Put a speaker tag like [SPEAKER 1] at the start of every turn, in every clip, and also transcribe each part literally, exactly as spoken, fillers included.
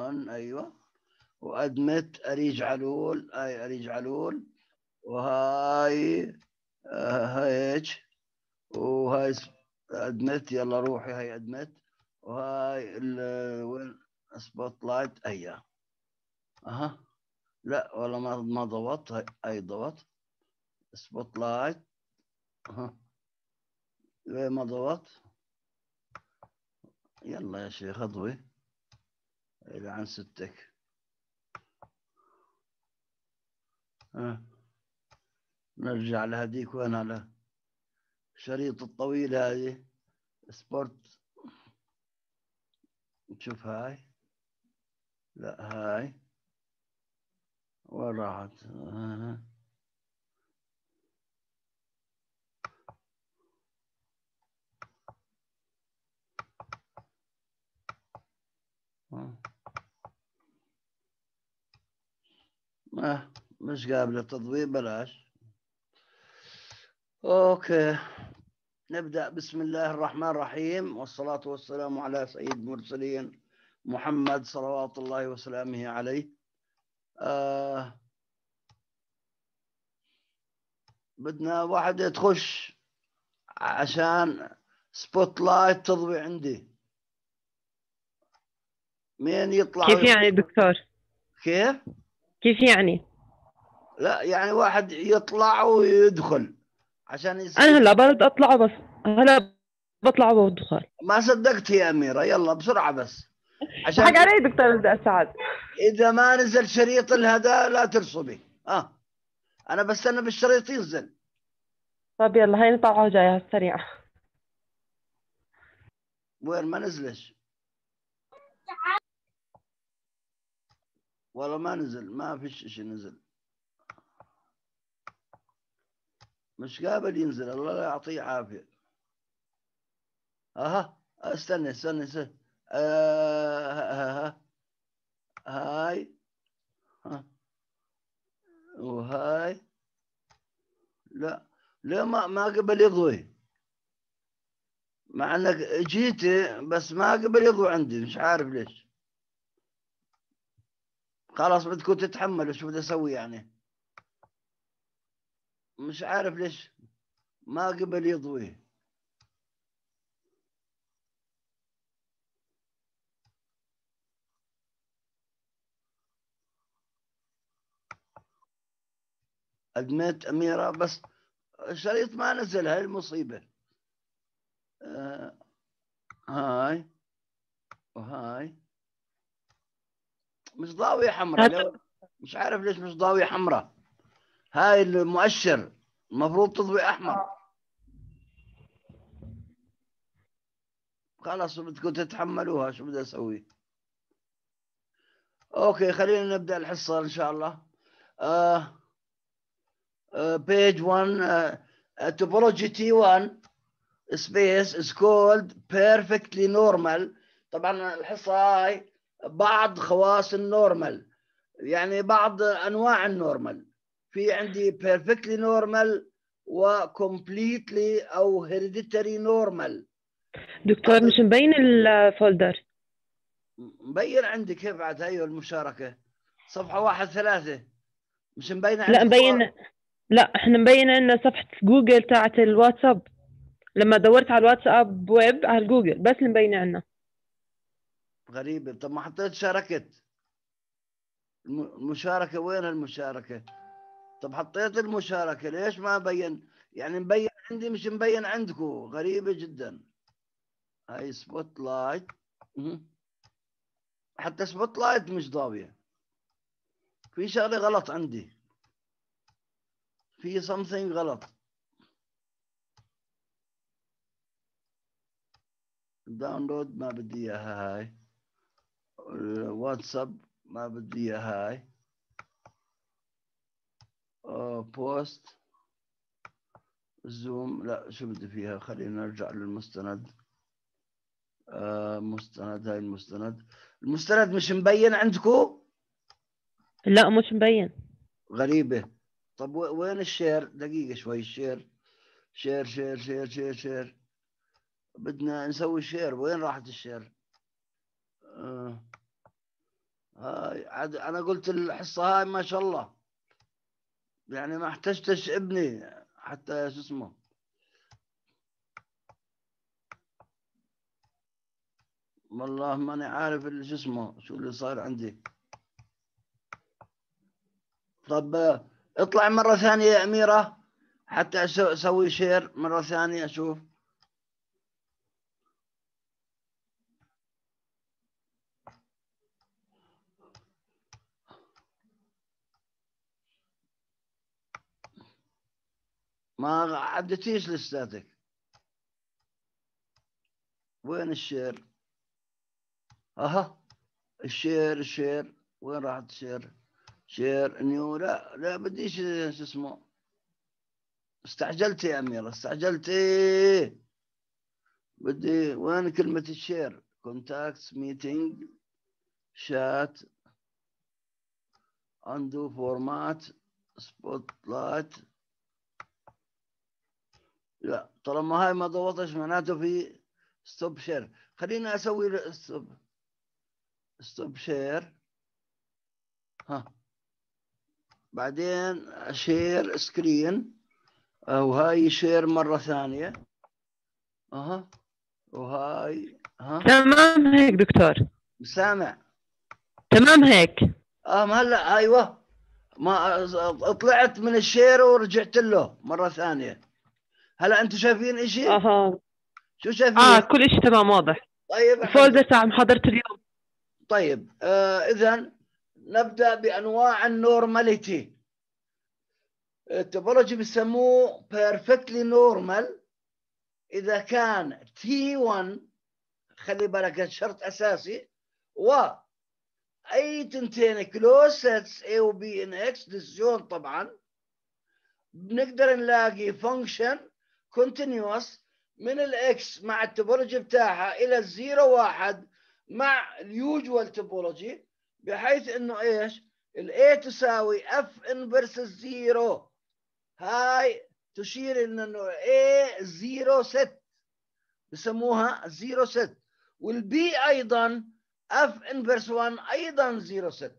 [SPEAKER 1] on ايوه، وادمت اريج علول، هاي اريج علول، وهاي هايج، وهاي ادمت، يلا روحي هاي ادمت، وهاي وين سبوت لايت اياه. اها لا والله ما ما ضبط، هاي اي ضبط سبوت لايت. اها ليه ما ضبط؟ يلا يا شيخ اضوي الى عن ستك. ها نرجع لهذيك، وين على شريط الطويل هذه سبورت، نشوف هاي، لا هاي وين راحت؟ آه. آه. ما مش قابلة تضويب، بلاش. اوكي نبدأ. بسم الله الرحمن الرحيم، والصلاة والسلام على سيد المرسلين محمد صلوات الله وسلامه عليه. آه بدنا واحد تخش عشان سبوت لايت تضوي عندي. مين يطلع
[SPEAKER 2] كيف يعني دكتور؟
[SPEAKER 1] كيف؟
[SPEAKER 2] كيف يعني؟
[SPEAKER 1] لا يعني واحد يطلع ويدخل عشان يس...
[SPEAKER 2] أنا هلا بدي أطلع، بس هلا بطلع وبدخل.
[SPEAKER 1] ما صدقت يا أميرة، يلا بسرعة بس عشان
[SPEAKER 2] حق علي دكتور، بدي أساعد.
[SPEAKER 1] إذا ما نزل شريط الهدى لا ترسبي. آه أنا بستنى بالشريط ينزل.
[SPEAKER 2] طيب يلا هيني طالعة وجاية على السريع.
[SPEAKER 1] وين ما نزلش؟ والله ما نزل، ما فيش شيء نزل، مش قابل ينزل، الله لا يعطيه عافية. اها استنى استنى استنى آه هاي ها وهاي، لا لا ما ما قبل يضوي، مع انك جيتي بس ما قبل يضوي عندي، مش عارف ليش. خلاص بدكم تتحملوا، شو بدي اسوي يعني؟ مش عارف ليش ما قبل يضوي. ادميت اميرة بس الشريط ما نزل، هاي المصيبة. آه هاي وهاي مش ضاوية حمراء، لو مش عارف ليش مش ضاوية حمراء. هاي المؤشر المفروض تضوي احمر. خلاص بدكم تتحملوها، شو بدي اسوي؟ اوكي خلينا نبدا الحصه ان شاء الله. آه آه page one uh, uh, topology تي ون space is called perfectly normal. طبعا الحصه هاي بعض خواص النورمال، يعني بعض انواع النورمال. في عندي perfectly normal و completely او hereditary normal.
[SPEAKER 2] دكتور مش مبين الفولدر.
[SPEAKER 1] مبين عندي كيف بعد؟ هي المشاركة صفحة واحد ثلاثة، مش مبينة
[SPEAKER 2] لا
[SPEAKER 1] عندك؟
[SPEAKER 2] مبين، لا احنا مبين عندنا صفحة جوجل تاعت الواتساب، لما دورت على الواتساب ويب على جوجل بس اللي مبينة عندنا.
[SPEAKER 1] غريبة. طب ما حطيت شاركت المشاركة، وين المشاركة؟ طب حطيت المشاركة ليش ما بين؟ يعني مبين عندي مش مبين عندكم، غريبة جدا. هاي سبوت لايت، حتى سبوت لايت مش ضاوية. في شغلة غلط عندي، في something غلط. داونلود ما بدي اياها، هاي واتساب ما بدي اياها، هاي بوست زوم لا، شو بدي فيها؟ خلينا نرجع للمستند. آه مستند، هاي المستند، المستند مش مبين عندكم؟
[SPEAKER 2] لا مش مبين.
[SPEAKER 1] غريبة. طب وين الشير؟ دقيقة شوي. الشير شير شير شير شير شير بدنا نسوي شير، وين راحت الشير؟ آه هاي عاد انا قلت الحصه هاي ما شاء الله يعني ما احتجتش ابني حتى شو اسمه. والله ماني عارف اللي شو اسمه شو اللي صار عندي. طب اطلع مرة ثانية يا أميرة حتى أسوي شير مرة ثانية أشوف. ما عدتيش لساتك. وين الشير؟ اها الشير الشير وين راحت الشير؟ شير نيو لا لا بديش شو اسمه. استعجلتي يا أميرة استعجلتي. بدي وين كلمة الشير؟ كونتاكتس ميتينج شات اندو فورمات سبوت لايت. لا طالما هاي ما ضبطش معناته في ستوب شير. خليني اسوي ستوب ستوب شير. ها بعدين شير سكرين وهاي شير مرة ثانية. اها وهاي ها
[SPEAKER 2] تمام هيك دكتور.
[SPEAKER 1] سامع
[SPEAKER 2] تمام هيك.
[SPEAKER 1] اه ما هلا ايوه ما طلعت من الشير ورجعت له مرة ثانية. هلا انتم شايفين اشي؟
[SPEAKER 2] اها
[SPEAKER 1] شو شايفين؟
[SPEAKER 2] اه كل شيء تمام واضح.
[SPEAKER 1] طيب
[SPEAKER 2] الفولدر تاع محاضرة اليوم.
[SPEAKER 1] طيب آه اذا نبدأ بانواع النورماليتي. التوبولوجي بيسموه perfectly normal اذا كان تي واحد خلي بالك شرط اساسي و اي تنتين كلوز سيتس A و B ان اكس ديسجون طبعا بنقدر نلاقي فانكشن كونتينيوس من الاكس مع التوبولوجي بتاعها الى الزيرو واحد مع اليوجوال توبولوجي بحيث انه ايش الاي تساوي اف انفرس الزيرو. هاي تشير انه A زيرو ست بسموها زيرو ست والبي ايضا اف انفرس واحد ايضا زيرو ست.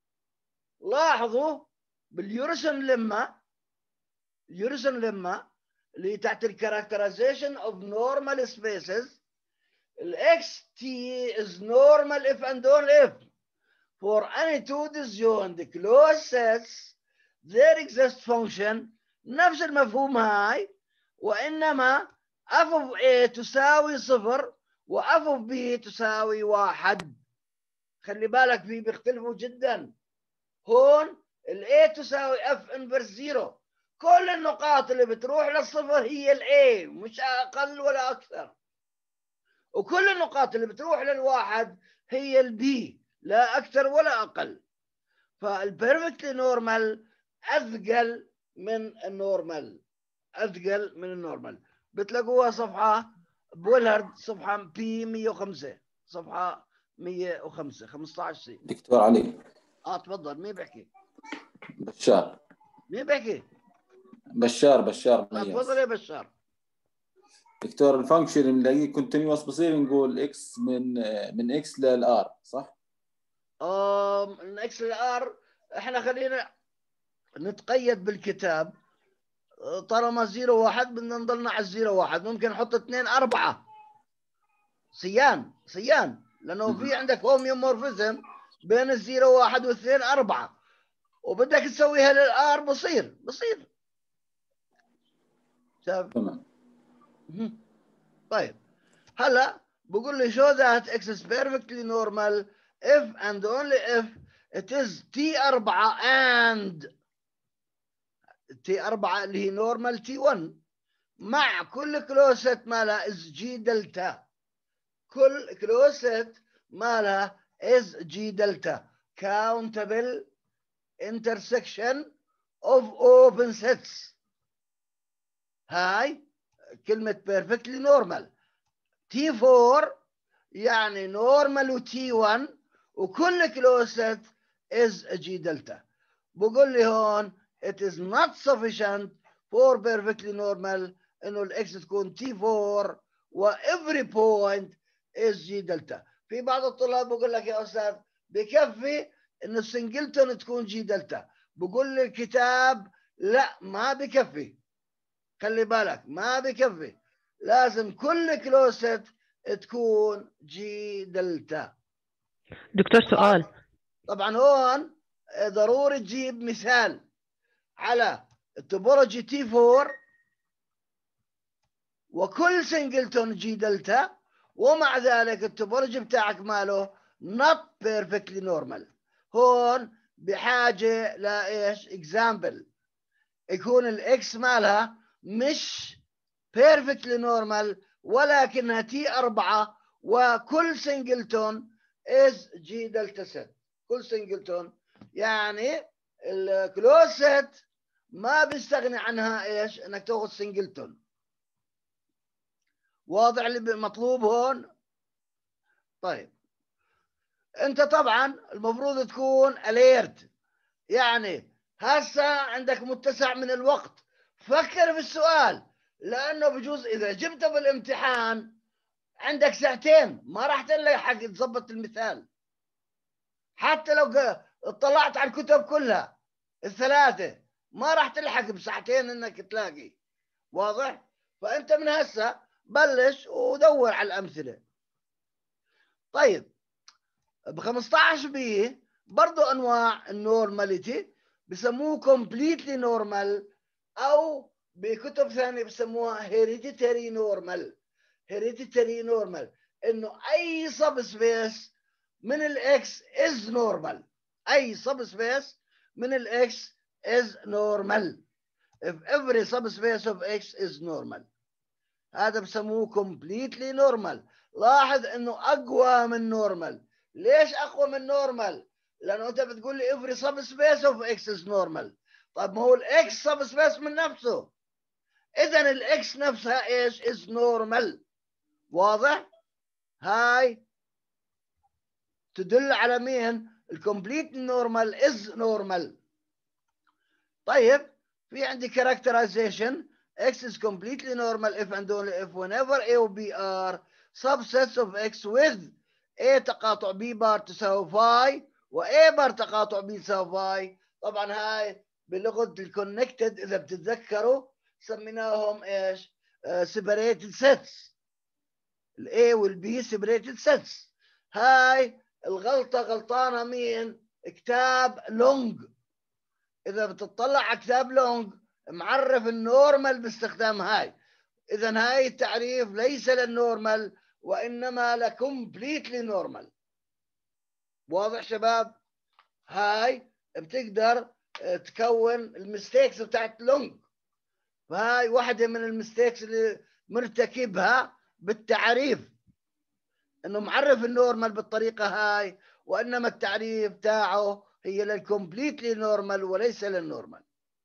[SPEAKER 1] لاحظوا باليورسون لما اليورسون لما اللي تحت الكاركترايزيشن اوف نورمال سبيسز الاكس تي is normal if and only if for any two disjoint closed sets there exists function نفس المفهوم هاي وإنما f of a تساوي صفر و f of b تساوي واحد. خلي بالك في بيختلفوا جدا. هون ال a تساوي f inverse زيرو كل النقاط اللي بتروح للصفر هي ال A مش أقل ولا أكثر وكل النقاط اللي بتروح للواحد هي ال B لا أكثر ولا أقل. فالبيرفكتلي نورمال أثقل من النورمال أثقل من النورمال. بتلاقوها صفحة بولهارد صفحة بي مية وخمسة صفحة مية وخمسة خمسة عشر سي.
[SPEAKER 3] دكتور علي
[SPEAKER 1] اه تفضل. مين بيحكي؟
[SPEAKER 3] بشار.
[SPEAKER 1] مين بيحكي؟
[SPEAKER 3] بشار بشار
[SPEAKER 1] آه تفضل يا بشار.
[SPEAKER 3] دكتور الفانكشن بنلاقيه كونتينيوس بصير نقول اكس من من اكس للار صح؟
[SPEAKER 1] اه من اكس للار احنا خلينا نتقيد بالكتاب طالما زيرو واحد بدنا نضلنا على الزيرو واحد. ممكن نحط اثنين أربعة صيان صيان لأنه في عندك هوميومورفيزم بين الزيرو واحد واثنين أربعة وبدك تسويها للآر بصير بصير. شايف؟
[SPEAKER 3] تمام.
[SPEAKER 1] طيب هلا بقول لي show that x is perfectly normal if and only if it is تي أربعة and تي أربعة اللي هي normal تي واحد مع كل كلوست مالها is G دلتا. كل كلوست مالها is G دلتا countable intersection of open sets. هاي كلمة perfectly normal. تي أربعة يعني normal و تي واحد وكل كلوست is G دلتا. بقول لي هون it is not sufficient for perfectly normal انه الاكس تكون تي أربعة و every point is G دلتا. في بعض الطلاب بقول لك يا استاذ بكفي انه السنجلتون تكون جي دلتا. بقول لي الكتاب لا ما بكفي، خلي بالك ما بكفي، لازم كل كلوست تكون جي دلتا.
[SPEAKER 2] دكتور سؤال.
[SPEAKER 1] طبعا هون ضروري تجيب مثال على التوبولوجي تي فور وكل سنجلتون جي دلتا، ومع ذلك التوبولوجي بتاعك ماله not perfectly normal. هون بحاجة لإيش؟ example يكون الإكس مالها مش perfectly normal ولكنها تي أربعة وكل سنجلتون is جي دلتا ست. كل سنجلتون يعني الكلوز ست ما بيستغني عنها إيش؟ إنك تأخذ سنجلتون. واضح اللي مطلوب هون؟ طيب انت طبعا المفروض تكون alert، يعني هسه عندك متسع من الوقت، فكر في السؤال، لانه بجوز اذا جبته بالامتحان عندك ساعتين ما راح تلحق تظبط المثال، حتى لو اطلعت على الكتب كلها الثلاثه ما راح تلحق بساعتين انك تلاقي. واضح؟ فانت من هسه بلش ودور على الامثله. طيب ب خمسطعش بي برضو انواع النورماليتي بسموه كومبليتلي نورمال، او بكتب ثانيه بسموها هيريديتري نورمال. هيريديتري نورمال انه اي سب سبيس من الاكس از نورمال. اي سب سبيس من الاكس از نورمال if every subspace of x is normal. هذا بسموه completely normal. لاحظ انه اقوى من نورمال. ليش اقوى من نورمال؟ لانه انت بتقول لي every subspace of x is normal. طب ما هو الاكس subspace من نفسه، اذا الاكس نفسها ايش؟ is normal. واضح؟ هاي تدل على مين؟ الكومبليت نورمال is normal. طيب في عندي characterization x is completely normal if and only if whenever a و b are subsets of x with a تقاطع b بار تساوي phi و a بار تقاطع b تساوي phi. طبعا هاي بلغة الكونكتد اذا بتتذكروا سميناهم ايش؟ uh, separated sets. ال a وال b separated sets. هاي الغلطة غلطانة مين؟ كتاب لونج. اذا بتطلع على كتاب لونج معرف النورمال باستخدام هاي. اذا هاي التعريف ليس للنورمال وانما لكمبليتلي نورمال. واضح شباب؟ هاي بتقدر تكون المستيكس بتاعت لونج، فهاي واحدة من المستيكس اللي مرتكبها بالتعريف، انه معرف النورمال بالطريقة هاي وانما التعريف تاعه هي للكمبليتلي نورمال وليس للنورمال.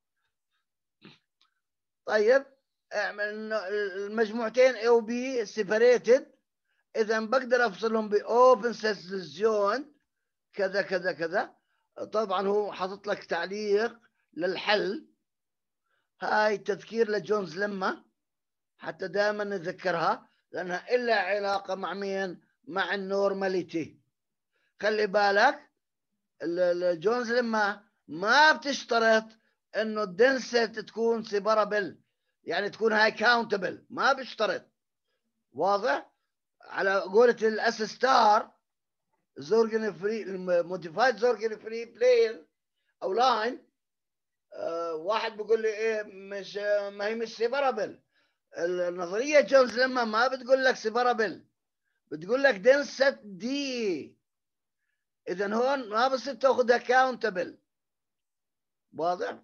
[SPEAKER 1] طيب المجموعتين A و B separated، اذا بقدر افصلهم باوبن سيسجون كذا كذا كذا. طبعا هو حاطط لك تعليق للحل. هاي تذكير لجونز لما حتى دائما نذكرها لانها إلا علاقه مع مين؟ مع النورماليتي. خلي بالك جونز لما ما بتشترط انه الدنسيت تكون سيبرابل، يعني تكون هاي كاونتبل، ما بيشترط. واضح؟ على قولة الاس ستار زورجن فري موديفايد زورجن فري بلين او لاين، آه واحد بيقول لي ايه مش ما هي مش سيبرابل. النظريه جونز لما ما بتقول لك سيبرابل، بتقول لك دنسيت دي. اذا هون ما بصير تاخذها كاونتبل. واضح؟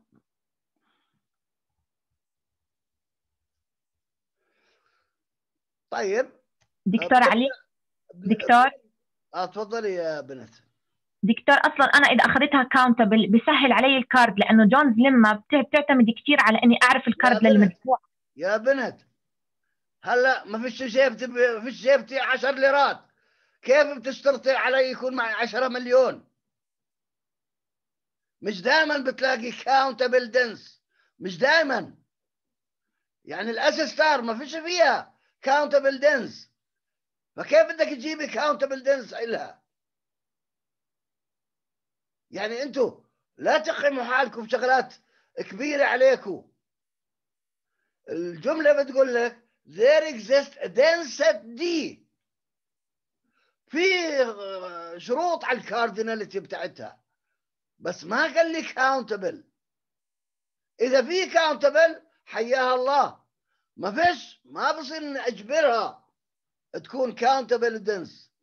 [SPEAKER 1] طيب
[SPEAKER 4] دكتور علي دكتور
[SPEAKER 1] اه تفضلي يا بنت.
[SPEAKER 4] دكتور اصلا انا اذا اخذتها كاونتبل بسهل علي الكارد، لانه جونز لما بتعتمد كثير على اني اعرف الكارد للمدفوع.
[SPEAKER 1] يا بنت هلا ما فيش جيبتي ما فيش جيبتي عشر ليرات، كيف بتشترطي علي يكون معي عشرة مليون؟ مش دائما بتلاقي كاونتبل دنس، مش دائما. يعني الاس ستار ما فيش فيها كاونتبل دنس، فكيف بدك تجيبي كاونتبل دنس إلها؟ يعني انتم لا تقيموا حالكم بشغلات كبيره عليكم. الجمله بتقول لك there exists a dense set D، في شروط على الكارديناليتي بتاعتها، بس ما قال لي كاونتبل. اذا في كاونتبل حياها الله، ما فيش ما بصير اني اجبرها تكون كاونتبل دنس.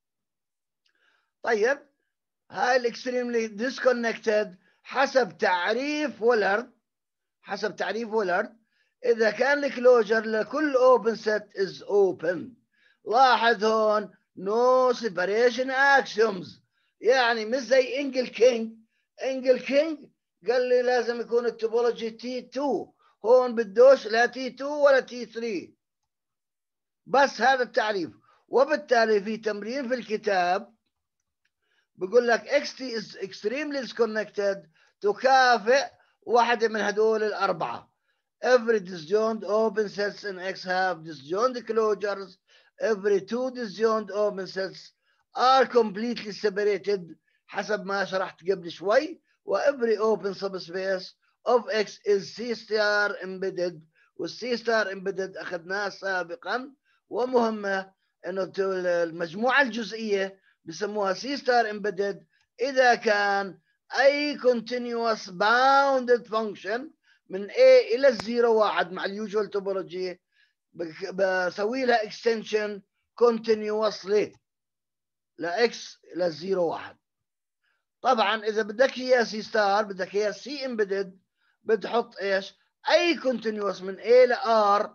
[SPEAKER 1] طيب هاي الاكستريملي ديسكونكتد حسب تعريف ويلارد، حسب تعريف ويلارد اذا كان الكلوجر لكل اوبن سيت از اوبن. لاحظ هون نو سيبريشن اكسيومز، يعني مش زي انجل كينج. انجل كينج قال لي لازم يكون التوبولوجي تي اثنين، هون بدوش لا تي اثنين ولا تي ثلاثة، بس هذا التعريف. وبالتالي في تمرين في الكتاب بقول لك اكس تي از اكستريملي ديسكونكتد تكافئ واحدة من هدول الأربعة. Every disjoint open sets in X have disjoint closures. Every two disjoint open sets are completely separated حسب ما شرحت قبل شوي. و every open subspace of X is C star embedded، والسي ستار embedded أخذناه سابقا. ومهمة إنه المجموعة الجزئية بسموها C star embedded إذا كان أي continuous bounded function من A إلى الزيرو واحد مع اليوجوال توبولوجي بسوي لها extension continuously لإكس إلى الزيرو واحد. طبعا إذا بدك هي سي ستار بدك هي سي embedded بتحط إيش؟ أي continuous من A ل R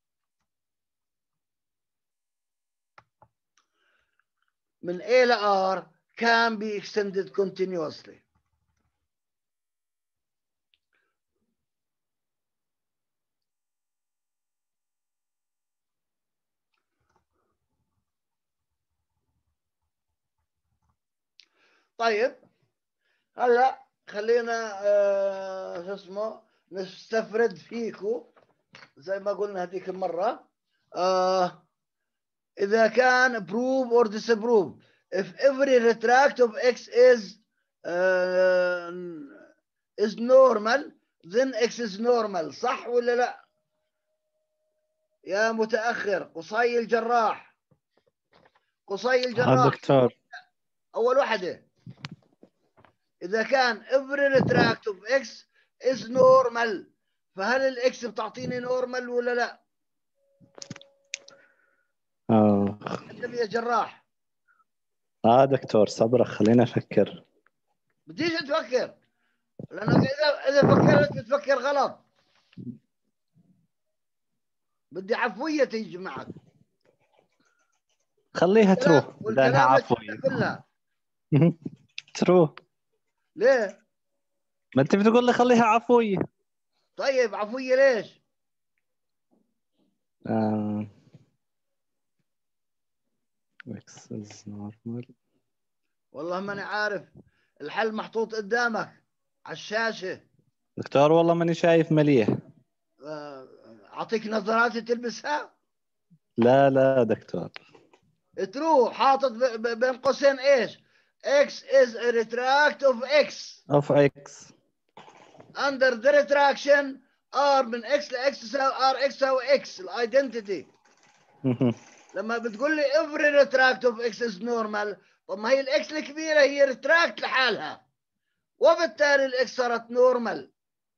[SPEAKER 1] من A ل R can be extended continuously. طيب هلا خلينا آه شو اسمه نستفرد فيكو زي ما قلنا هذيك المرة. آه إذا كان prove or disprove if every retract of X is uh, is normal then X is normal. صح ولا لا يا متأخر؟ قصي الجراح، قصي الجراح
[SPEAKER 5] دكتور.
[SPEAKER 1] أول واحدة إذا كان every retract of X is normal، فهل الإكس بتعطيني نورمال ولا لا؟
[SPEAKER 5] آه.
[SPEAKER 1] انتبه يا جراح.
[SPEAKER 5] آه دكتور صبرك خلينا أفكر.
[SPEAKER 1] بديش تفكر، لأنك إذا إذا فكرت بتفكر غلط. بدي عفوية تيجي معك.
[SPEAKER 5] خليها ترو لأنها
[SPEAKER 1] والكلام
[SPEAKER 5] عفوية.
[SPEAKER 1] كلها
[SPEAKER 5] ترو.
[SPEAKER 1] ليه؟
[SPEAKER 5] ما أنت بتقول لي خليها عفوية.
[SPEAKER 1] طيب عفوية ليش؟
[SPEAKER 5] آه. X is normal.
[SPEAKER 1] والله ماني عارف، الحل محطوط قدامك على الشاشة.
[SPEAKER 5] دكتور والله ماني شايف مليح.
[SPEAKER 1] أعطيك نظارات تلبسها؟
[SPEAKER 5] لا لا دكتور.
[SPEAKER 1] ترو حاطط بين قوسين إيش؟ X is a retract of X.
[SPEAKER 5] of X.
[SPEAKER 1] Under the retraction R من X ل X تساوي R X تساوي X الايدنتيتي. لما بتقول لي every retract of X is normal، طب ما هي الإكس الكبيرة هي ريتراكت لحالها، وبالتالي الإكس صارت نورمال.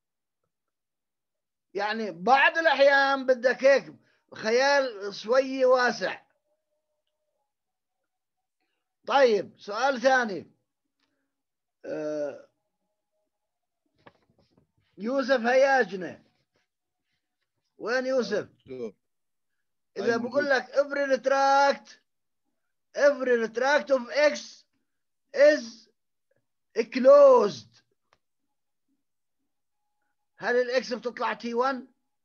[SPEAKER 1] يعني بعض الأحيان بدك هيك خيال شوي واسع. طيب سؤال ثاني. آه يوسف هياجنة، وين يوسف؟ إذا بقول لك every retract every retract of X is closed، هل الإكس بتطلع تي واحد؟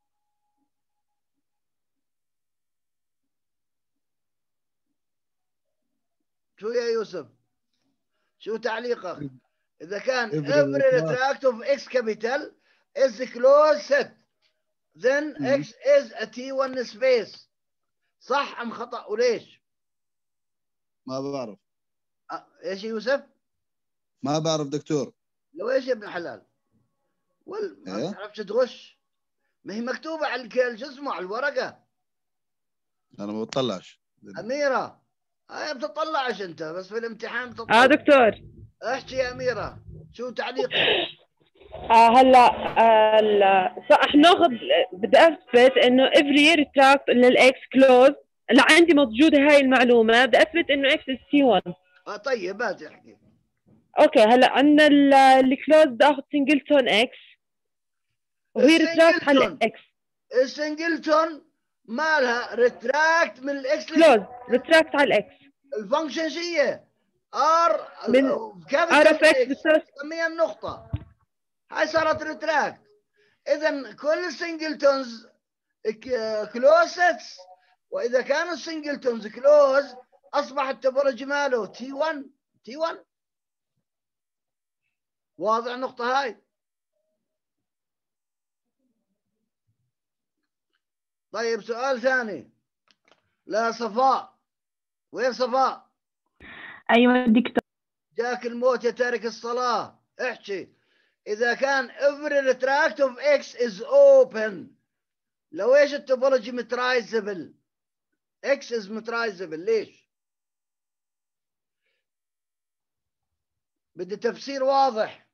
[SPEAKER 1] شو يا يوسف؟ شو تعليقك؟ إذا كان every retract of X capital is closed set then X is a تي واحد space، صح أم خطأ وليش؟
[SPEAKER 6] ما بعرف.
[SPEAKER 1] أه، إيش يوسف؟
[SPEAKER 6] ما بعرف دكتور.
[SPEAKER 1] لو ايش يا ابن الحلال؟ وال ما
[SPEAKER 6] إيه؟
[SPEAKER 1] تعرفش تغش؟ ما هي مكتوبة على الك- شو اسمه على الورقة.
[SPEAKER 6] انا ما بطلعش.
[SPEAKER 1] أميرة هاي بتطلعش أنت بس في الامتحان
[SPEAKER 2] اه
[SPEAKER 1] بتطلع.
[SPEAKER 2] دكتور.
[SPEAKER 1] احكي يا أميرة شو تعليقك؟
[SPEAKER 2] آه هلا آه هلا صح ناخذ. بدي اثبت انه every retract للاكس كلوز. لا عندي موجوده هاي المعلومه، بدي اثبت انه اكس از سي واحد.
[SPEAKER 1] اه طيب ما تحكي.
[SPEAKER 2] اوكي هلا عندنا الكلوز بدي اخذ سنجلتون اكس وهي ريتراكت على
[SPEAKER 1] السنجلتون
[SPEAKER 2] الاكس.
[SPEAKER 1] السنجلتون مالها ريتراكت من الاكس
[SPEAKER 2] كلوز ريتراكت على الاكس
[SPEAKER 1] الفانكشن شيء ار
[SPEAKER 2] من ار
[SPEAKER 1] كابيتال
[SPEAKER 2] اوف اكس
[SPEAKER 1] اكس
[SPEAKER 2] بتساوي
[SPEAKER 1] نسميها النقطة. هاي صارت ريتراكت. إذا كل السنجلتونز كلوز سيتس، وإذا كانوا السنجلتونز كلوز أصبح التوبولوجي ماله تي واحد تي واحد. واضح النقطة هاي؟ طيب سؤال ثاني. لا صفاء، وين صفاء؟
[SPEAKER 4] ايوه دكتور.
[SPEAKER 1] جاك الموت يا تارك الصلاة. احكي. إذا كان every retract of x is open، لو ايش التوبولوجي مترايزبل؟ x is مترايزبل ليش؟ بدي تفسير واضح.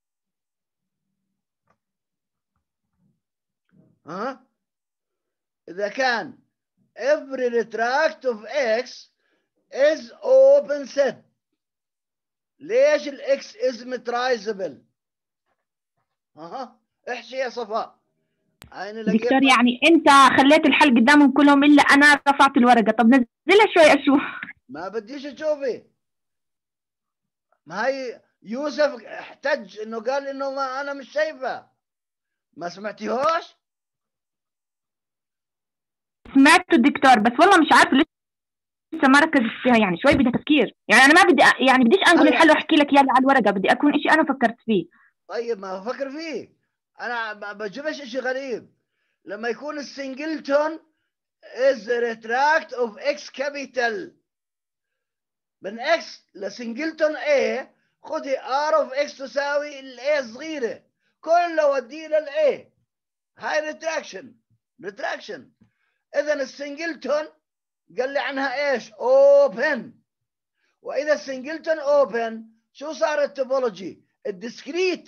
[SPEAKER 1] ها؟ إذا كان every retract of x is open set، ليش الاكس is مترايزبل؟ ها؟ احكي يا صفاء. أنا لقيت
[SPEAKER 4] دكتور يعني انت خليت الحل قدامهم كلهم الا انا رفعت الورقه، طب نزلها شوي اشوف.
[SPEAKER 1] ما بديش تشوفي. ما هي يوسف احتج انه قال انه ما انا مش شايفه. ما سمعتيهوش؟
[SPEAKER 4] سمعته الدكتور بس والله مش عارفه لسه ما ركزت فيها، يعني شوي بدها تفكير. يعني انا ما بدي أ- يعني بديش انقل الحل واحكي لك اياه على الورقه، بدي اكون شيء انا فكرت فيه.
[SPEAKER 1] طيب ما بفكر فيه. انا ما بجيبش شيء غريب. لما يكون السنجلتون is the retract of x capital من x لسنجلتون a، خذي r of x تساوي ال a صغيره كله وديه لل a. هاي ريتراكشن ريتراكشن. اذا السنجلتون قال لي عنها ايش؟ اوبن. واذا السنجلتون اوبن شو صار التوبولوجي؟ الديسكريت.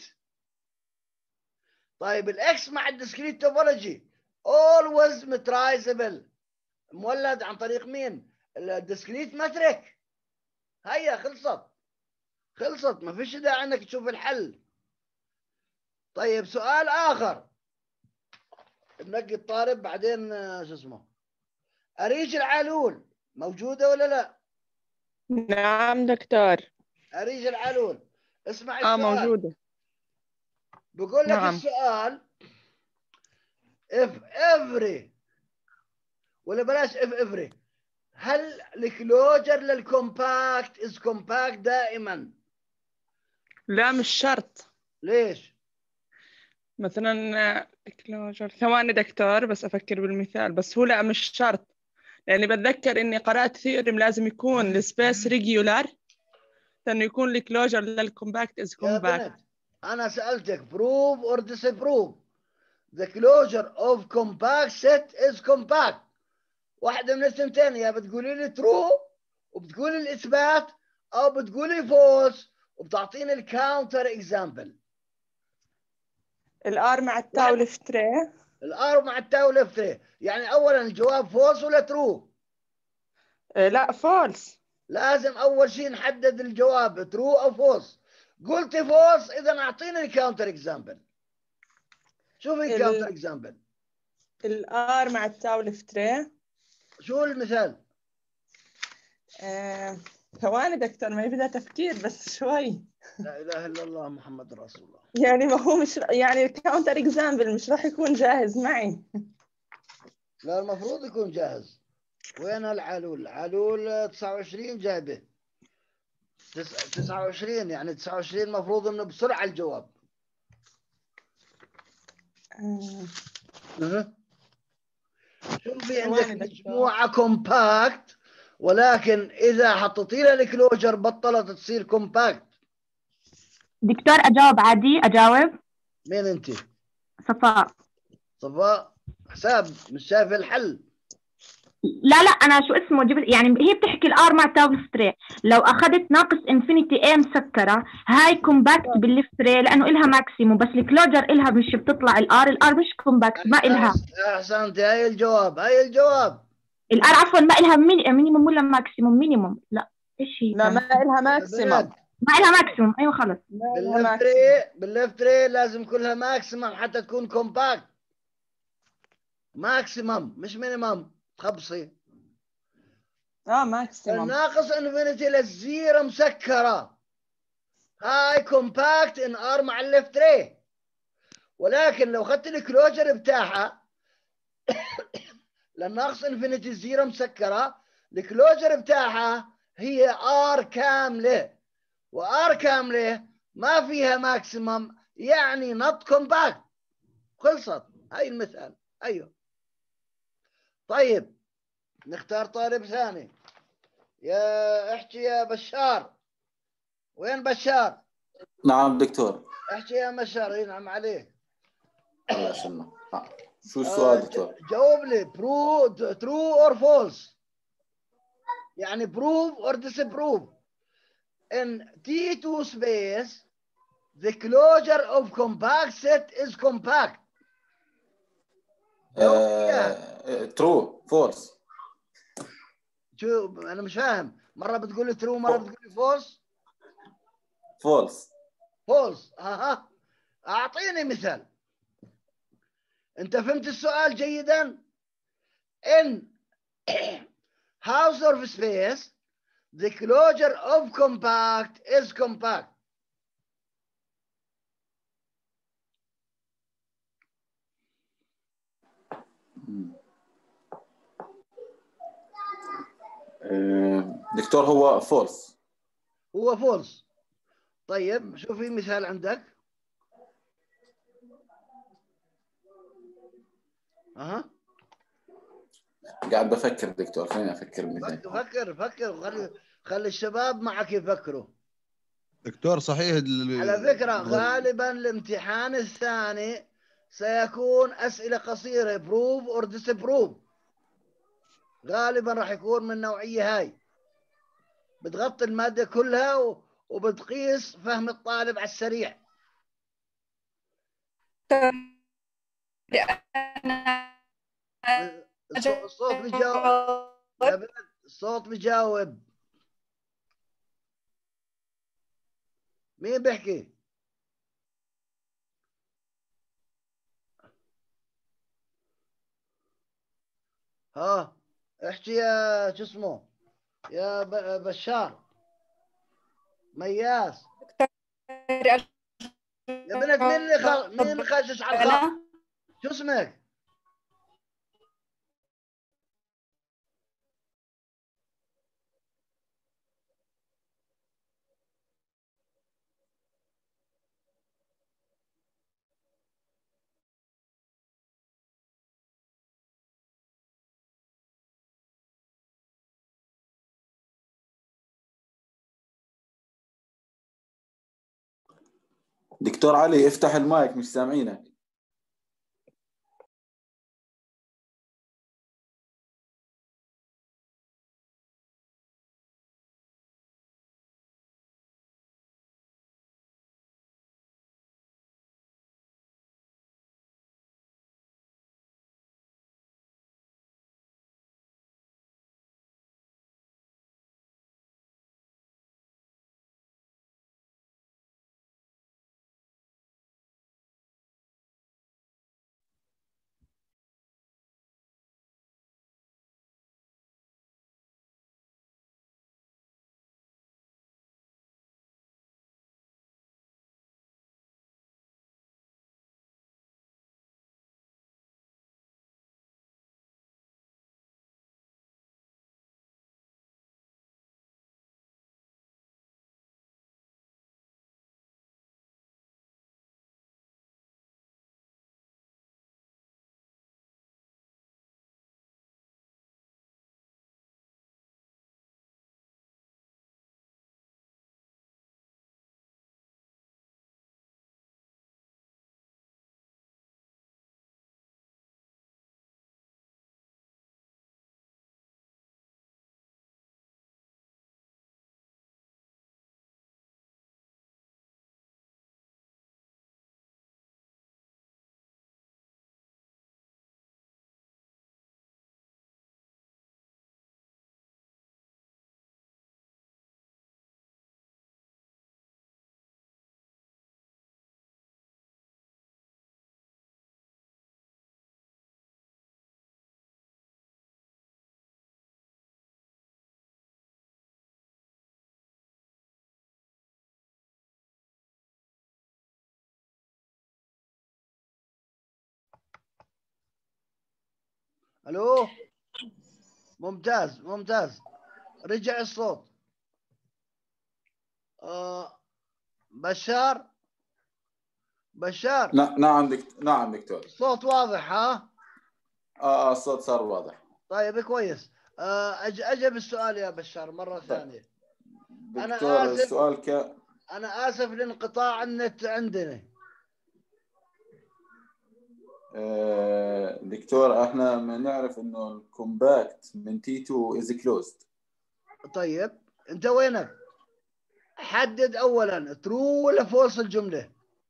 [SPEAKER 1] طيب الاكس مع الديسكريت توبولوجي always مترايزبل، مولد عن طريق مين؟ الديسكريت ماتريك. هيا خلصت خلصت ما فيش داعي انك تشوف الحل. طيب سؤال اخر بنقي الطالب بعدين شو اسمه. اريج العلول موجوده ولا لا؟
[SPEAKER 2] نعم دكتور.
[SPEAKER 1] اريج العلول. اسمع
[SPEAKER 2] اه
[SPEAKER 1] السؤال.
[SPEAKER 2] موجودة.
[SPEAKER 1] بقول لك
[SPEAKER 2] نعم.
[SPEAKER 1] السؤال if every ولا بلاش if every، هل الكلوجر للكومباكت is compact دائما؟
[SPEAKER 2] لا مش شرط.
[SPEAKER 1] ليش؟
[SPEAKER 2] مثلا كلوجر ثواني دكتور بس أفكر بالمثال، بس هو لا مش شرط، لأني بتذكر إني قرأت ثيورم لازم يكون السبيس ريجولار لأنه يكون الكلوجر للكومباكت is
[SPEAKER 1] يا
[SPEAKER 2] compact.
[SPEAKER 1] بنت أنا سألتك prove or disprove the closure of compact set is compact. واحدة من الثنتين، يا بتقولي لي true وبتقولي الإثبات أو بتقولي false وبتعطيني الكاونتر اكزامبل.
[SPEAKER 2] الآر مع التاو ليفت تري.
[SPEAKER 1] الار مع التاو ليفت تري، يعني اولا الجواب فولس ولا ترو؟
[SPEAKER 2] آه لا فولس.
[SPEAKER 1] لازم اول شيء نحدد الجواب ترو او فولس. قلت فولس اذا اعطيني الكاونتر اكزامبل. شوفي الكاونتر اكزامبل.
[SPEAKER 2] الار مع التاو ليفت تري.
[SPEAKER 1] شو المثال؟
[SPEAKER 2] آه، ثواني دكتور ما يبدا تفكير بس شوي.
[SPEAKER 1] لا اله الا الله محمد رسول الله.
[SPEAKER 2] يعني ما هو مش يعني الكاونتر اكزامبل مش راح يكون جاهز معي.
[SPEAKER 1] لا المفروض يكون جاهز. وين العلول؟ العلول تسعة وعشرين جايبه. تسعة وعشرين يعني تسعة وعشرين المفروض انه بسرعه الجواب.
[SPEAKER 2] آه.
[SPEAKER 1] شوفي عندك مجموعه كومباكت، ولكن اذا حطيتي لها الكلوجر بطلت تصير كومباكت.
[SPEAKER 4] دكتور أجاوب عادي أجاوب.
[SPEAKER 1] مين انت؟
[SPEAKER 4] صفاء.
[SPEAKER 1] صفاء حساب مش شايف الحل.
[SPEAKER 4] لا لا أنا شو اسمه جبت يعني هي بتحكي الآر مع تاول ستري. لو أخذت ناقص انفينيتي اي مسكرة هاي كومباكت بالليفت تري لأنه إلها ماكسيموم، بس الكلوجر إلها مش بتطلع الآر، الآر مش كومباكت ما إلها.
[SPEAKER 1] احسنت، هاي الجواب هاي الجواب.
[SPEAKER 4] الآر عفوا ما إلها مينيموم ولا ماكسيموم؟ مينيموم. لا إيش هي؟
[SPEAKER 2] لا ما إلها
[SPEAKER 1] يا
[SPEAKER 2] ماكسيمم.
[SPEAKER 1] بنات
[SPEAKER 4] ما إلها ماكسيموم. أيوة خلص.
[SPEAKER 2] ما إلها
[SPEAKER 1] بالليفت
[SPEAKER 2] ماكسيمم.
[SPEAKER 1] تري بالليفت تري لازم كلها ماكسيمم حتى تكون كومباكت. ماكسيمم مش مينيمم، خبصي.
[SPEAKER 2] اه ماكسيمم.
[SPEAKER 1] الناقص انفينيتي للزيرو مسكره، هاي كومباكت ان ار مع الليفت تري. ولكن لو اخذت الكلوجر بتاعها للناقص انفينيتي الزيرو مسكره، الكلوجر بتاعها هي ار كامله، وار كامله ما فيها ماكسيمم يعني نوت كومباكت. خلصت هاي المثال. ايوه طيب نختار طالب ثاني. يا احكي يا بشار. وين بشار؟
[SPEAKER 3] نعم دكتور.
[SPEAKER 1] احكي يا بشار. ينعم عليك.
[SPEAKER 3] الله يسلمك. آه. شو السؤال دكتور؟
[SPEAKER 1] جاوب لي برو ترو اور فولس، يعني بروف اور disprove. in تي تو space the closure of compact set is compact.
[SPEAKER 3] ترو فولس.
[SPEAKER 1] شو انا مش فاهم، مره بتقول لي ترو مره بتقول لي فولس.
[SPEAKER 3] فولس.
[SPEAKER 1] فولس. اها اعطيني مثال. انت فهمت السؤال جيدا؟ in house of space the closure of compact is compact.
[SPEAKER 3] دكتور هو فولس.
[SPEAKER 1] هو فولس. طيب شو في مثال عندك؟ اها
[SPEAKER 3] قاعد بفكر دكتور، خليني افكر مثال.
[SPEAKER 1] فكر فكر خلي خلي الشباب معك يفكروا.
[SPEAKER 6] دكتور صحيح ال-
[SPEAKER 1] على فكرة غالبا الامتحان الثاني سيكون أسئلة قصيرة بروف اور ديسبروف، غالبا راح يكون من النوعية هاي، بتغطي المادة كلها وبتقيس فهم الطالب على السريع. الصوت بيجاوب يا بنت، الصوت بيجاوب. مين بيحكي؟ ها احكي يا شو اسمه يا بشار مياس. يا بنت مين اللي خ... مين اللي خاشش على الخط؟ شو اسمك؟
[SPEAKER 3] دكتور علي افتح المايك، مش سامعينك.
[SPEAKER 1] الو ممتاز ممتاز رجع الصوت. آه بشار بشار
[SPEAKER 3] ن- نعم دكتور. نعم دكتور.
[SPEAKER 1] الصوت واضح ها؟
[SPEAKER 3] اه آه، الصوت صار واضح.
[SPEAKER 1] طيب كويس. آه أج أجب السؤال يا بشار مرة
[SPEAKER 3] طيب.
[SPEAKER 1] ثانية. أنا
[SPEAKER 3] دكتور
[SPEAKER 1] آسف
[SPEAKER 3] السؤال ك
[SPEAKER 1] أنا آسف لانقطاع النت عندنا.
[SPEAKER 3] آه، دكتور احنا بنعرف انه الكومباكت من تي تو از كلوزد.
[SPEAKER 1] طيب أنت وينك؟ حدد أولا ترو ولا فولس الجملة؟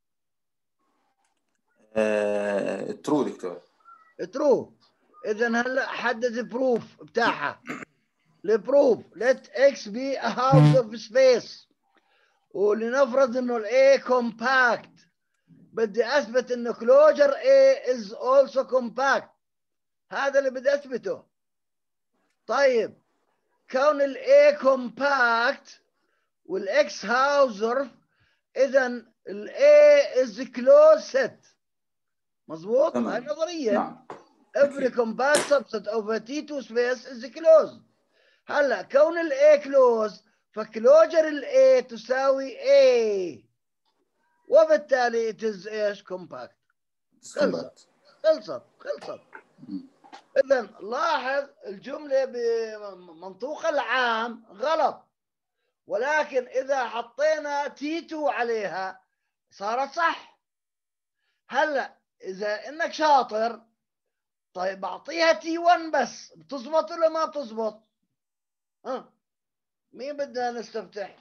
[SPEAKER 3] ترو دكتور.
[SPEAKER 1] ترو. إذا هلا حدد بروف بتاعها. البروف let x be a house of space. ولنفرض إنه ال A compact. بدي أثبت إنه closure A is also compact. هذا اللي بدي أثبته. طيب كون ال A compact وال X house ظرف، إذا ال A is closed set. مظبوط؟
[SPEAKER 3] تمام.
[SPEAKER 1] هاي نظرية.
[SPEAKER 3] نعم.
[SPEAKER 1] every
[SPEAKER 3] أكيد.
[SPEAKER 1] compact subset of a T two space is closed. هلا كون ال A closed فكلوجر ال A تساوي A، وبالتالي it is ايش؟ compact. خلصت خلصت خلصت. إذا لاحظ الجملة بمنطوق العام غلط، ولكن إذا حطينا تي تو عليها صارت صح. هلا إذا إنك شاطر طيب أعطيها تي ون بس، بتزبط ولا ما بتزبط؟ ها مين بدنا نستفتح؟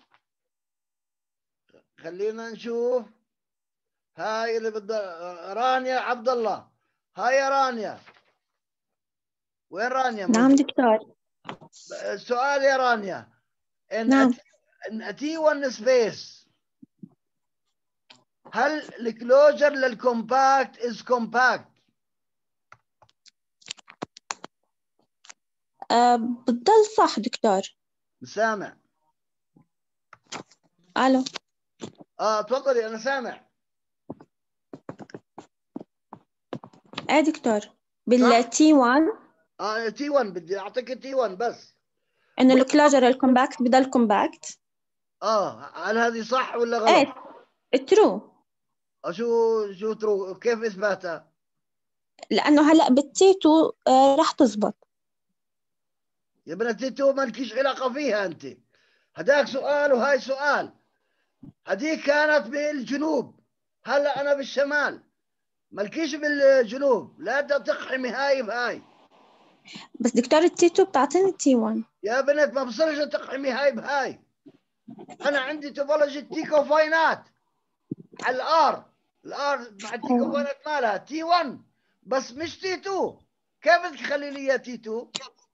[SPEAKER 1] خلينا نشوف. هاي اللي بدها رانيا عبد الله. هاي يا رانيا. وين رانيا؟
[SPEAKER 7] نعم
[SPEAKER 1] موجود؟
[SPEAKER 7] دكتور.
[SPEAKER 1] السؤال يا رانيا، ان
[SPEAKER 7] نعم.
[SPEAKER 1] أتي ان تي ون سبيس هل الكلوجر للكومباكت از كومباكت؟
[SPEAKER 7] أه بتضل صح دكتور.
[SPEAKER 1] سامع.
[SPEAKER 7] الو.
[SPEAKER 1] اه تفضلي انا سامع.
[SPEAKER 7] ايه دكتور بالتي ون.
[SPEAKER 1] اه تي ون بدي اعطيك تي ون بس.
[SPEAKER 7] انه الكلوجر الكومباكت بضل كومباكت.
[SPEAKER 1] اه هل هذه صح ولا غلط؟
[SPEAKER 7] ايه ترو.
[SPEAKER 1] شو شو ترو كيف اثباتها؟
[SPEAKER 7] لانه هلا بالتي تو آه راح تزبط.
[SPEAKER 1] يا بنتي تو ما لكيش علاقه فيها انت. هداك سؤال وهاي سؤال. هذيك كانت بالجنوب، هلا انا بالشمال. مالكيش بالجنوب، لا تقحمي هاي بهاي.
[SPEAKER 7] بس دكتور التي تو بتعطيني تي ون.
[SPEAKER 1] يا بنت ما بصيرش تقحمي هاي بهاي. انا عندي توبولوجي تيكوفاينات على الار. الار مع التيكوفاينات مالها تي ون بس مش تي تو. كيف بدك تخلي لي اياها تي تو؟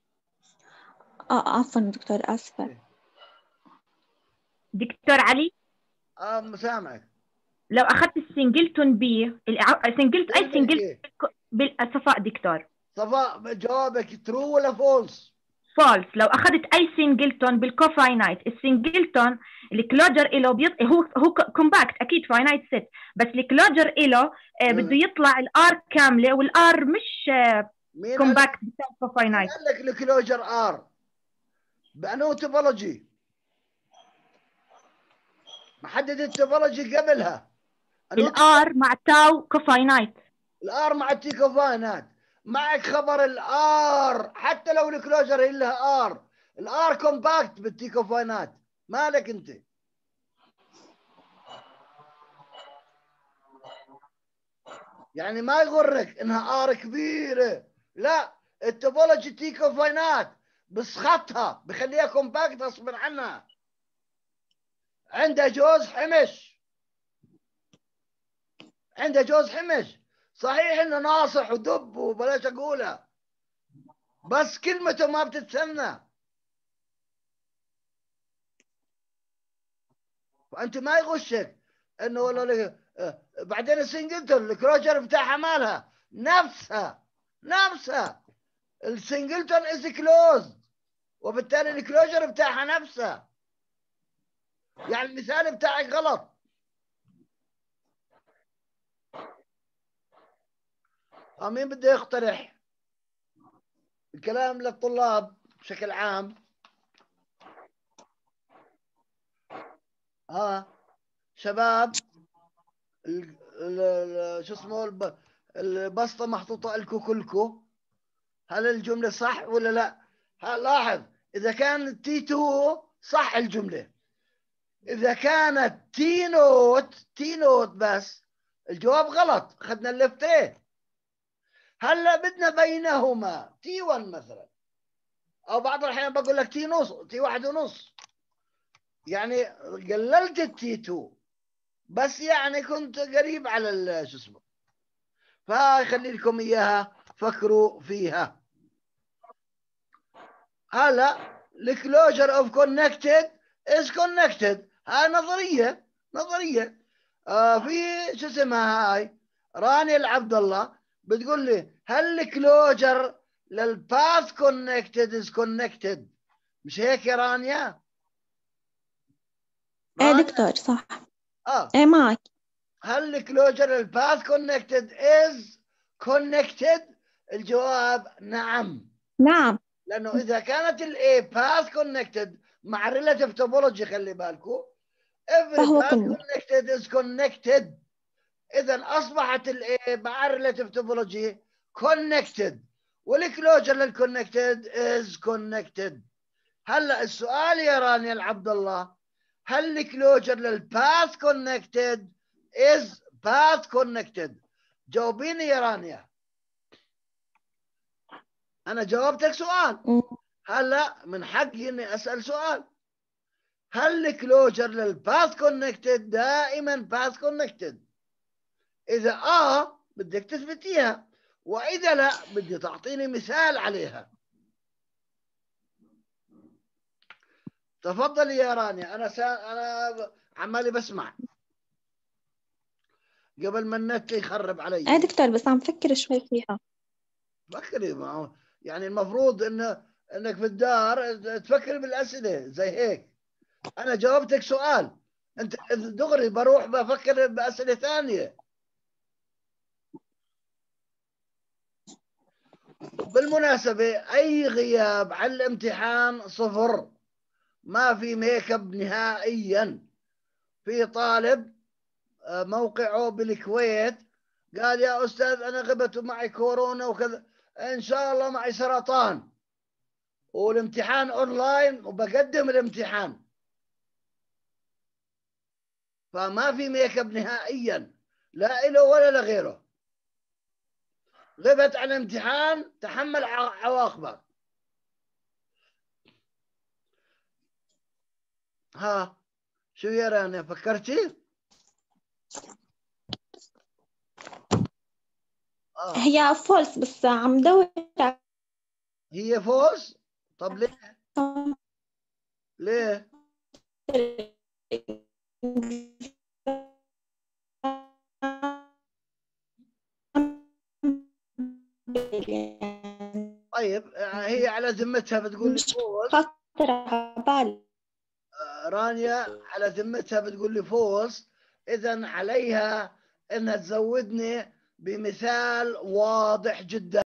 [SPEAKER 7] اه عفوا دكتور اسفه.
[SPEAKER 4] دكتور علي
[SPEAKER 1] اه مسامعك.
[SPEAKER 4] لو اخذت السنجلتون بي سنجلت اي سنجلت بالصفاء دكتور
[SPEAKER 1] صفاء جوابك ترو ولا فولس؟
[SPEAKER 4] فولس. لو اخذت اي سنجلتون بالكوفاينايت، السنجلتون الكلوجر إله بيط... هو هو كومباكت اكيد فاينايت ست، بس الكلوجر إله آه بده يطلع الار كامله، والار مش آه كومباكت بسبب كوفاينايت.
[SPEAKER 1] مين قال لك الكلوجر ار؟ بأنه توبولوجي محدد التوبولوجي قبلها.
[SPEAKER 4] الار مع تاو كوفاينايت.
[SPEAKER 1] الار مع التيكوفاينات. معك خبر الار حتى لو الكلوجر هي لها ار. الار كومباكت بالتيكوفاينات. مالك انت؟ يعني ما يغرك انها ار كبيره، لا التوبولوجي تيكوفاينات بسخطها بخليها كومباكت غصبا عنها. عندها جوز حمش، عندها جوز حمش. صحيح انه ناصح ودب وبلاش اقولها، بس كلمته ما بتتسنى. وانت ما يغشك انه والله بعدين السنجلتون الكروجر بتاعها مالها نفسها نفسها. السنجلتون از كلوز، وبالتالي الكلوجر بتاعها نفسها. يعني المثال بتاعك غلط. مين بده يقترح؟ الكلام للطلاب بشكل عام. ها شباب، ال ال شو اسمه الب البسطة محطوطة لكم كلكم، هل الجملة صح ولا لا؟ لاحظ إذا كانت تي تو صح الجملة، إذا كانت تي نوت تي نوت بس الجواب غلط، أخذنا اللفتين. هلا بدنا بينهما تي واحد مثلا، أو بعض الأحيان بقول لك تي نص، تي واحد ونص، يعني قللت التي تو بس يعني كنت قريب على شو اسمه. فخلي لكم إياها فكروا فيها. هلا الكلوجر اوف كونكتد از كونكتد، هاي نظريه نظريه. آه في شو اسمها هاي رانيا العبد الله بتقول لي هل الكلوجر للباث كونكتد از كونكتد، مش هيك يا رانيا؟
[SPEAKER 7] ايه دكتور صح.
[SPEAKER 1] اه
[SPEAKER 7] ايه معك.
[SPEAKER 1] هل الكلوجر للباث كونكتد از كونكتد؟ الجواب نعم.
[SPEAKER 7] نعم.
[SPEAKER 1] لانه اذا كانت الاي باث كونكتد مع الريلاتيف توبولوجي، خلي بالكم every
[SPEAKER 7] فهو
[SPEAKER 1] path
[SPEAKER 7] كونكت.
[SPEAKER 1] connected is connected، اذا اصبحت الاي مع الريلاتيف توبولوجي connected، والكلوجر للكونكتد is connected. هلا السؤال يا رانيا العبد الله، هل الكلوجر للباث كونكتد is path connected؟ جاوبيني يا رانيا، انا جاوبتك سؤال، هلا من حقي اني اسال سؤال. هل الكلوجر للباث كونكتد دائما باث كونكتد؟ اذا اه بدك تثبتيها، واذا لا بدي تعطيني مثال عليها. تفضلي يا رانيا، انا سا... انا عمالي بسمع قبل ما النت يخرب علي.
[SPEAKER 7] ايه دكتور بس عم فكر شوي فيها.
[SPEAKER 1] فكري معه. يعني المفروض انه انك في الدار تفكري بالاسئله زي هيك. انا جاوبتك سؤال، انت دغري بروح بفكر باسئله ثانيه. بالمناسبه اي غياب على الامتحان صفر، ما في ميك اب نهائيا. في طالب موقعه بالكويت قال يا استاذ انا غبت معي كورونا وكذا، ان شاء الله معي سرطان، والامتحان اونلاين وبقدم الامتحان، فما في ميك اب نهائيا لا له ولا لغيره. غبت عن الامتحان تحمل عواقبه. ها شو يا رانيا فكرتي؟
[SPEAKER 7] آه. هي فولس بس عم دور.
[SPEAKER 1] هي فولس؟ طب ليه؟ ليه؟ طيب هي على ذمتها بتقول لي فولس. رانيا على ذمتها بتقول لي فولس، إذا عليها إنها تزودني بمثال واضح جدا.